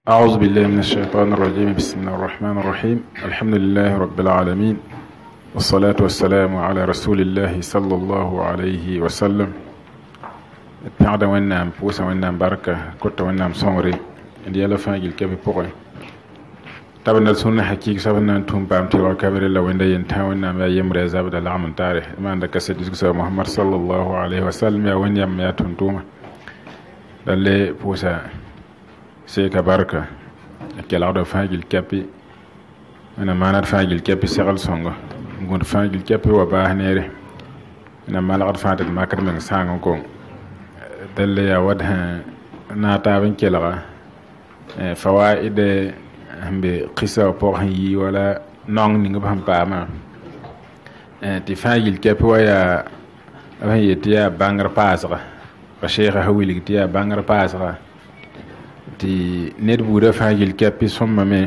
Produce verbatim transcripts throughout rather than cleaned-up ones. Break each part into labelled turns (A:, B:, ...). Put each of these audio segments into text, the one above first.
A: أعوذ بالله من الشيطان الرجيم. بسم الله الرحمن الرحيم. الحمد لله رب العالمين، والصلاة والسلام على رسول الله صلى الله عليه وسلم. بعد ونام بوسا ونام بركة كنت ونام صمري دي يلا فاجل كبي بوقي طبعا السنة حقيقة سبنا نتوم بامتي وكبر الله وين ينتا ونام يا يمر زابد العام تاريخ ما عندك سيد محمد صلى الله عليه وسلم يا وين يم يا تنتوما دلي بوسا سيكا بركة كلا عود فاجل كبي أنا ما نعرف فاجل كبي سغل سونغ نقول فاجل كبي وباه نيري أنا ما لقد فاتت ما كرم من سانغكم دل يا ودها ناتا بين كلا فوائد بقصة بوهي ولا نون نجبهم باما تفاجل كبي ويا هي تيا بانغر باسغة الشيخ هو اللي تيا بانغر باسغة ti ned buda fagil kapi somma me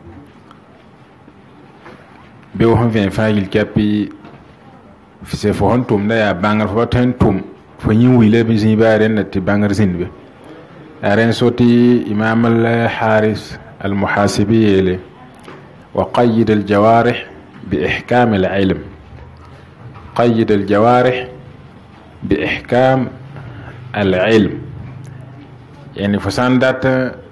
A: be ho vien fagil kapi se fo hon tum da ya bangar fo tan tum fo yin wile bi zin bare na ti bangar zin be aren soti imam al haris al muhasibi ile wa qayyid al jawarih bi ihkam al ilm qayyid al jawarih bi ihkam al ilm يعني فساندات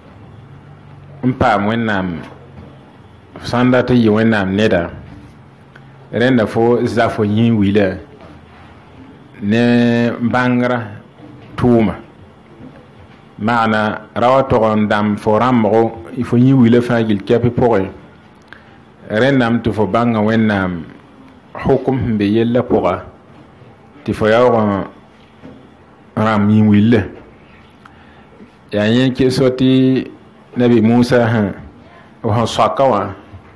A: مبام وينام فساندات يي وينام نيدا رندا فو زافو ين ويلا ne bangra tuma maana rawato ndam fo ramgo ifo yin wila fagil kapi poe renam to fo banga wennam hukum be yella poa ti fo yawo ram yin wila ya yin ke soti nabi Musa ha o sakawa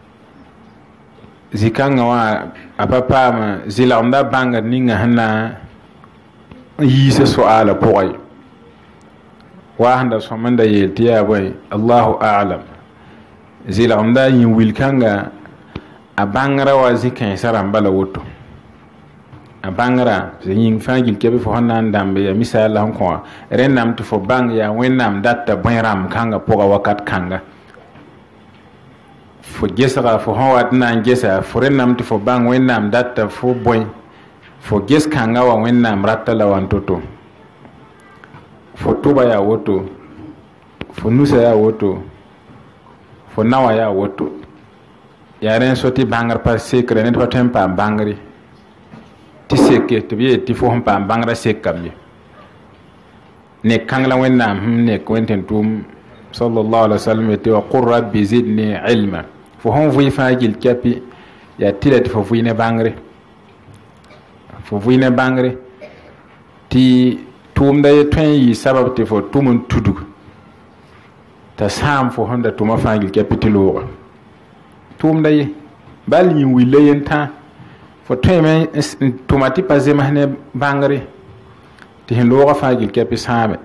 A: zikanga wa apapa ma zilamda banga ninga hana yise suala poy wa handa somanda yeltiya boy Allahu a'lam zilamda yin wilkanga abangara wa zikan saram bala woto abangara yin fangil kebe fo hanan dambe ya misala ko renam to fo bang ya wenam datta boyram kanga poga wakat kanga fo gesara fo hawat nan gesa fo renam to fo bang wenam datta fo boy fo ges kanga wa wenam rattala wantoto fo tuba ya woto fo nusa ya woto fo nawa ya woto ya ren soti bangar pa secret ne to tempa bangri ti seke to biye ti fo hampa bangra sekam ne kangla wennam ne kwenten tum sallallahu alaihi wasallam ti wa qur rabbi zidni ilma fo hon fu fagil kapi ya tilati fo fu ne bangre fo fu ne bangre ti tum da twen yi sabab ti fo tumun tudu ta sam fo honda tuma fagil kapi ti lo tum da yi bal yi wilayen ta fo teme tomati paze mahne bangare ti hen loga fagil kepi sabe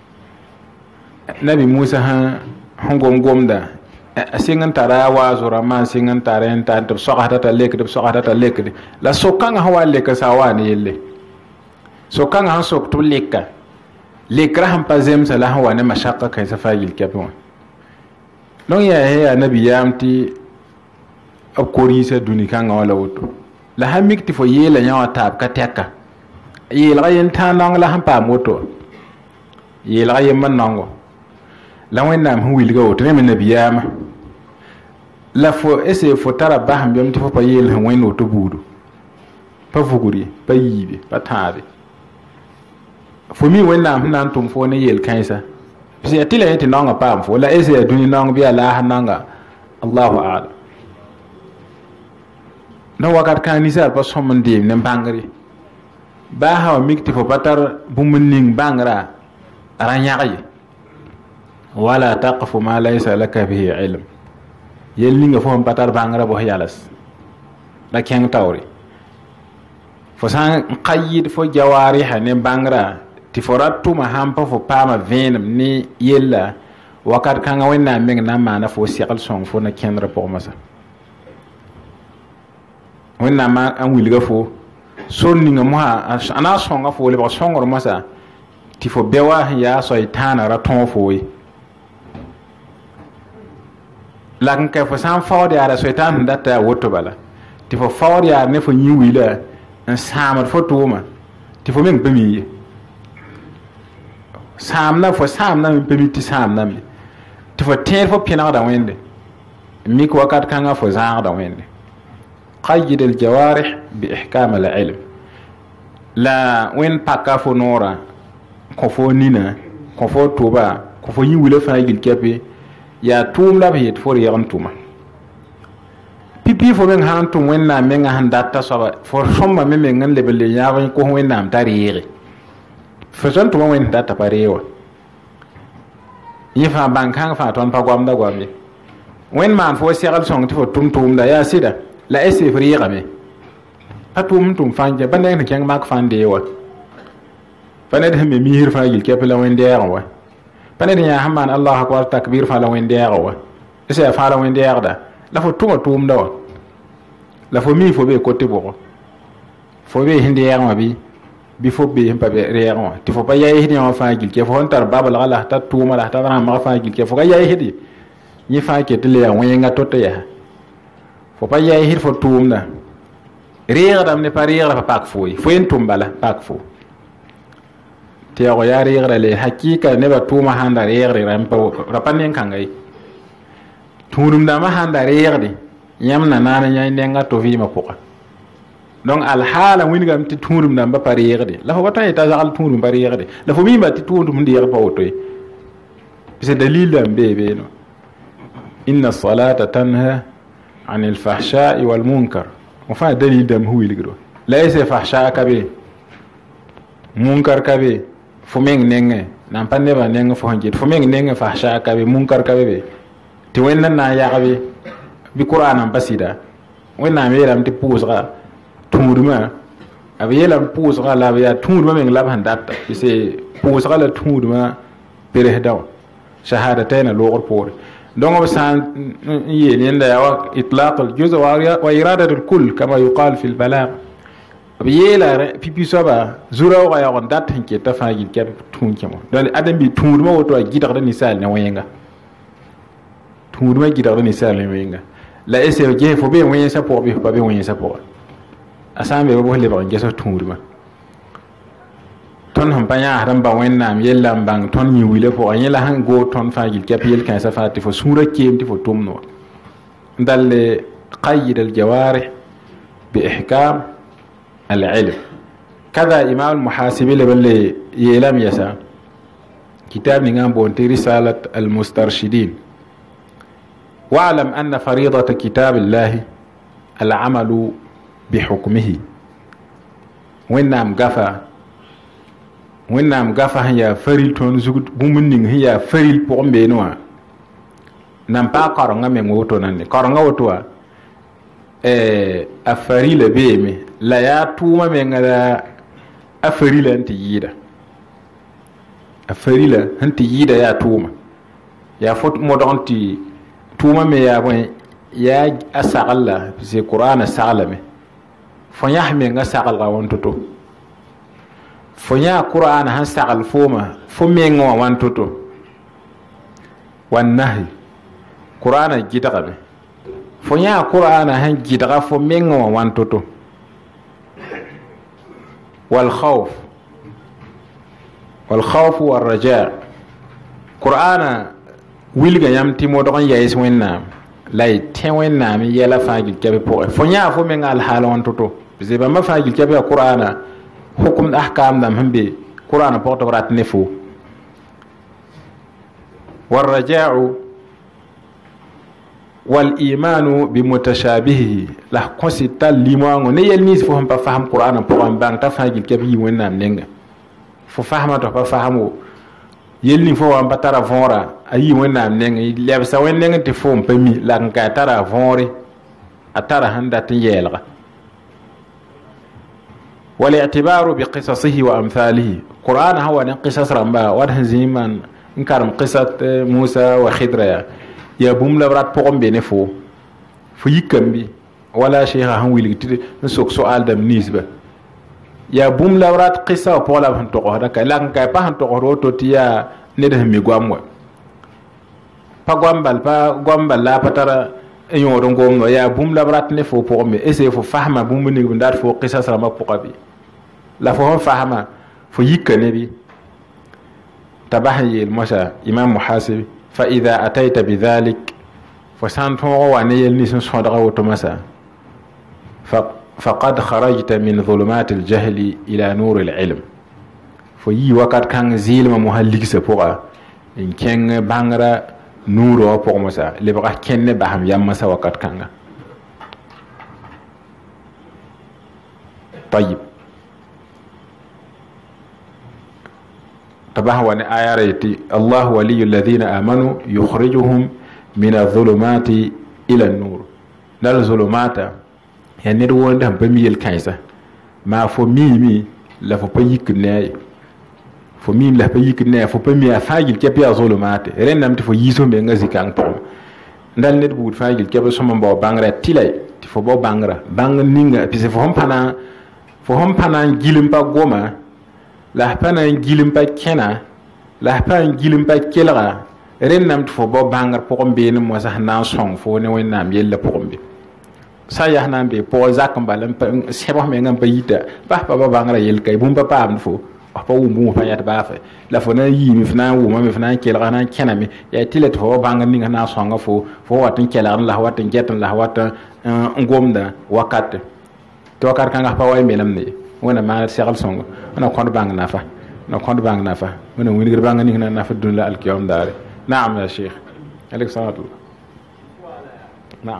A: nabi Musa ha hongom gomda asingan tara wazura man singan tara enta to sokata ta lek to sokata ta lek la sokanga hawa lek sawani yelle sokanga han sok to lekka lekra ham pazem sala hawa ne mashaqqa kai sa fagil kepi won non ya he nabi yamti akori sa duni kanga wala woto la hamik ti fo yela nyawa tab ka teka yela yen tanang la hampa moto yela yen manango la wennam hu wilga o tene nabiyama la fo ese fo tara baham yom ti fo pa yela han weno to budu pa fuguri pa yibe pa tabe fo mi wennam nan tum fo ne yel kansa pisi atila yeti nanga pam fo la ese duni nang bi ala hananga Allahu a'lam na wakat kan nisar pa somon dim ne bangri ba ha mikti fo patar bumuning bangra aranyaqi wala taqfu ma laysa laka bihi ilm yellinga fo patar bangra bo yalas da ken tawri fo san qayyid fo jawariha ne bangra ti foratu ma hampa fo pama venam ni yella wakat kan wenna meng na mana fo siqal song fo na kenra po masa wonna ma an wilga fo sonni nga mo ana songa fo le ba songor masa ti fo bewa ya so itana ra ton fo wi la kan ka fo san fawde ara shaytan data woto bala ti fo fawde ara ne fo nyi wila en samar fo tuma ti fo men bami samna fo samna men bami ti samna mi ti fo ter fo pina da wende mi ko wakat kanga fo zaar da wende qayyid al jawarih bi ihkam al ilm la wen pakka fo nora ko fo nina ko fo tuba ko fo nyi wila fa gil kepe ya tum la be fo yagan tuma pipi fo ben han tum wen na men han data so fo somma men men ngan lebele ya wen ko wen nam tarire fo son tuma wen data parewa yifa bankan fa ton pa gwam da gwambe wen man fo segal song ti fo tum tum da ya sida la ese friga me atum tum fanje bande ne kyang mak fande wa bande de me mihir fa gil kepe la wen de wa bande de ya hamman allah akbar takbir fa la wen de wa ese fa la wen de da la fo tum tum da wa la fo mi fo be côté bo fo be hinde ya ma bi bi fo be himpa be re ya ti fo pa yayi hidi ma fa gil ke fo on tar babal ala ta tuma la ta ma fa gil ke fo ga yayi hidi ni fa ke tele ya wen nga totte ya fo pa yayi hid fo tum da reer dam ne parier pa pak fo fo en tumbala pak fo te ya ya reer le hakika ne ba tuma handa reer ram pa rapanen kangai tunum da ma handa reer di yam na nana nyai nenga to vi ma poka donc al hala wini gam ti tunum da ba parier di la fo wata ta zal tunum parier di la fo mi ba ti tunum ndi pa otoy c'est dalil dam bebe no inna as-salata tanha عن الفحشاء والمنكر وفا دليل دم هو يلغرو ليس فحشاء كبي منكر كبي فمين نينغ نام باني با نينغ فونجيت فمين نينغ فحشاء كبي منكر كبي تي وين نا يا كبي بي قران بسيدا وين نام يلام تي بوسغا تودما ابي يلام بوسغا لا بيا تودما من لاب هندات سي بوسغا لا تودما بيرهداو شهادتين لوغر بور دونك بسان يلين دا اطلاق الجزء واراده الكل كما يقال في البلاغ بيلا في بي سبا زورا وغا يغون دات هنكي تفاجيل كاب تون كيمو دون ادم بي تون ما وتو جيتار دني سال نوينغا تون ما جيتار دني سال نوينغا لا اس جي فو بي وين سابو بي با بي وين سابو اسامبي بو هلي با جيسو تون ما ton ham panya haram ba wennam yellam bang ton ni wile fo anyela han go ton fagil kapil kan safati fo sura kem ti fo tumno dalle qayyid al jawarih bi ihkam al ilm kada imam al muhasibi le balle yelam yasa kitab ni ngam bon risalat al mustarshidin wa'lam anna fariidata kitab allah al amalu bi hukmihi wennam gafa wennam gafa ya faril ton zugut bumuning ya faril pour mbenoa nam pa karonga me ngoto nanne karonga wotwa eh a faril beme la ya tuma me ngala a faril anti yida a faril anti yida ya tuma ya fot modonti tuma me ya bon ya asalla c'est qur'an salame fo yahme nga sagal ga wontoto fonya qur'an han sagal foma fomengo wantoto wannahi qur'an gidaga fonya qur'an han gidaga fomengo wantoto wal khawf wal khawf war raja qur'an wilga yamti modon yais wenna lay tenwenna mi yela faagil kebe po fonya fomenga al hala wantoto bize ma faagil kebe qur'an حكم الأحكام دم هم بي قرآن بوقت برات نفو والرجاع والإيمان بمتشابهه لا قصي تال ليمانو نيل نيس فهم بفهم قرآن بوقت بان تفهم الكبير وينام نينغ ففهمه بفهمه يلني فهم بترى فورا أي وينام نينغ لبسا وين نينغ تفهم بمي لكن كترى فوري أترى هندا تيالغ والاعتبار بقصصه وأمثاله قرآن هو قصص رمبا وده زيمان إنكارم قصة موسى وخضر يا بوم لبرات بقوم بنفو فيكم بي ولا شيء هم ويلك نسوق سؤال دم نسبة يا بوم لبرات قصة وبولا بنتوقع هذا لكن كيف بنتوقع روتو تيا نده ميقاموا pa gombal pa gombal la patara e yõod n gomno yaa bũmb la b rat ne fo pʋgẽ me ese fo fasma bũmb ning n dat fo qisas rãmbã pʋga bɩ la fo sẽn fasma fo yika ne bɩ t'a bas n yeel mosa imam muhasib fa ida atayta bidhalik fo sã n tõog wa ne yel nins n sõdga woto masã faqad kharajta min dhulumat aljahli ila nur alilm fo yi wakat kãng zɩɩlmã mosã ligsã pʋga n kẽng bãngra nuurã wã pʋgẽ mosã lebga kẽnd ne basem yam masã wakat kãnga tayib تبه وان آياتي الله ولي الذين آمنوا يخرجهم من الظلمات إلى النور نال الظلمات يعني نروون ده بميل كايسة ما فميمي لا فبيك ناي فميم لا فبيك ناي فبمي أفاجل كبي الظلمات رين نام تفو يسوع بينغزي كان طعم نال نربود فاجل كبي سومن بوا بانغرا تلاي تفو بوا بانغرا بانغ نينغا بيس فهم بنا فهم بنا جيلم با غوما la pa na gilim pa kena la pa gilim pa kelga ren nam fo bo bangar pʋgẽ beene mosã na n sõng fo ne wẽnnaam yella pʋgẽ be sã yaa na n be pʋgẽ zak n bala sẽbs mengã n pa yita bas pa ba bãngrã yel ka bũmb pa paamd fo pa wʋm bũmb pa yãt baafe la fo na n yiime fo na n wʋmame fo na n kelga na n kẽname yaa tɩ la tɩ fo ba bãngr ninga na n sõnga fo fo wat n kelgd la wat n get n la wat n gomda wakate tɩ wakat kãngã pa wa y melemde ye wẽna maan segl sõngo wẽna kõd bãng nafa na kõd bãng nafa wẽna wingr bãng ning na nafa dũni la alkiyaam daare naam ya sheikh alik salatullah naam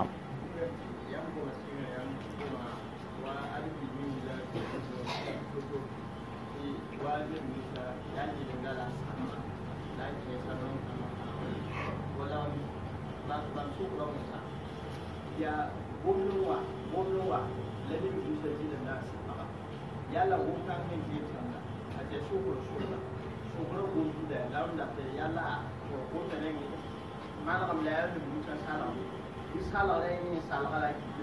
B: yalla wonta men ke sanda ate sokoro sokoro sokoro ko da launda te yalla ko ko tane ni mana kam la yalla bu ta sala bi sala la ni sala la ki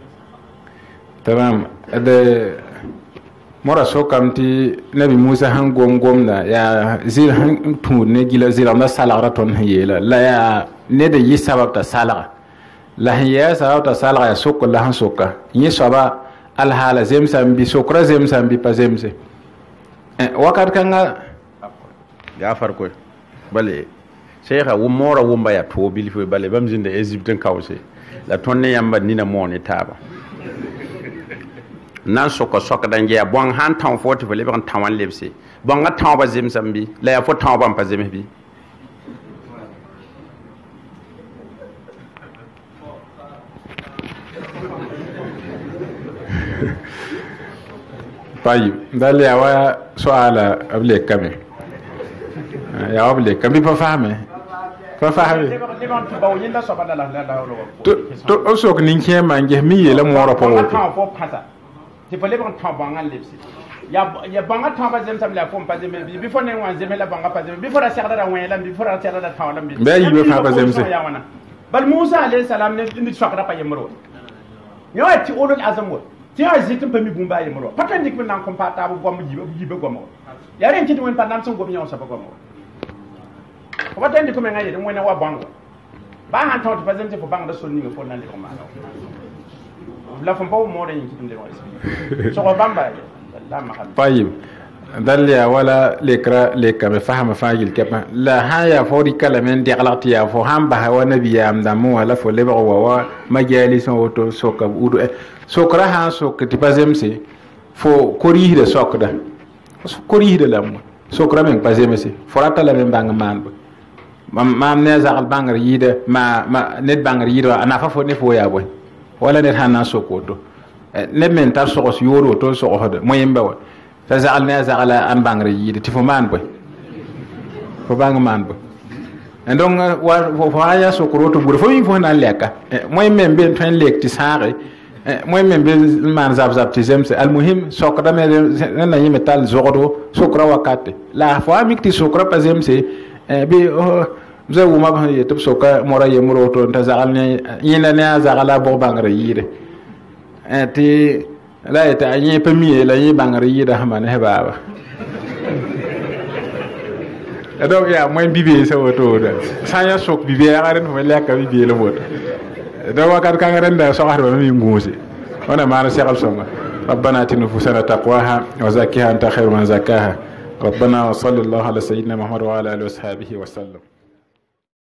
A: tamam ade mora sokamti nabi musa han gom gom da ya zil han tu ne gila zil amna sala raton yela la ya ne de yi sabab ta sala la ya sabab ta sala ya sokko la han sokka yi saba alhala zemsam bi sokra zemsam bi pa zemse eh wakat kanga
C: gafar ko bale sheikha wo mora wo mbaya to bil fo bale bam zinde egypten kawse la tonne yamba nina moni taba nan soko soko dan je bon han tan foti fo le ban tawan lebse bon ga tan ba zemsam bi la ya fo tan ba pa zemse bi
A: طيب ده اللي هو سؤال قبل كم يا قبل كم ففهمه ففهمه تو تو اسوك نينكي مانجه مي لا مورا بو
B: ti fo le ban tan banga lepsi ya ya banga tan ba zem sam la fo pa zem bi bi fo ne wan zem la banga pa zem bi fo ra serda da wen la bi fo ra serda da tan la bi
A: be yi be fa ba zem se
B: bal musa alayhi salam ne ndi fakra pa yemro yo ti ulul azam wo ti a zitin pa mi bumba yemro patan dik nan ko pa ta bu gom jibe jibe gom ya ren ti won pa nan son gom nyaw sa ba gom ko patan dik ko men ngaye de mo ne wa bango ba han tan pa zem te fo banga da son ni fo nan de ko ma la fon pa mo de ni kitum de wa so ko bamba la ma xam
A: طيب دل ولا لكرا لكما فهم فاجل كما لا هيا فوري كلام دي غلطي يا فو هم بها ونبي ام دمو ولا فو لبغ و مجالس اوتو سوك ودو سوكرا ها سوك تي بازمسي فو كوري ده سوك ده كوري ده لام سوكرا من بازمسي فراتا لا من بانغ مان ما ما زغل بانغ يده ما ما نت بانغ يده انا فا فو ne fo ya boy wala net hana sokoto ne men tar sokos yoro to so hodo moyembe wa فزعلنا زعل أن بانغري يد تفهمان بي فبانغ مان بي عندهم وفايا سكروت بور فوين فوين عليك مهم من بين فين ليك تساري مهم من بين مان زاب زاب تزمس المهم سكرة من أنا يمتال زورو سكرة وقت لا فوامك تي سكرة بزمس بي زي وما بهي تب سكرة مرا يمروتو تزعلنا يننا زعل أبو بانغري يد تي la eta yin pemi la yin bangari yida hamane hebaba do ya moy bibe sa woto da sanya sok bibe ya garen fo le ka bibe le woto do wakat ka garen da so har ba mi nguse ona ma Cheikh Alsonga ربنا آتنا نفوسنا تقواها وزكها أنت خير من زكاها ربنا وصلى الله على سيدنا محمد وعلى آله وصحبه وسلم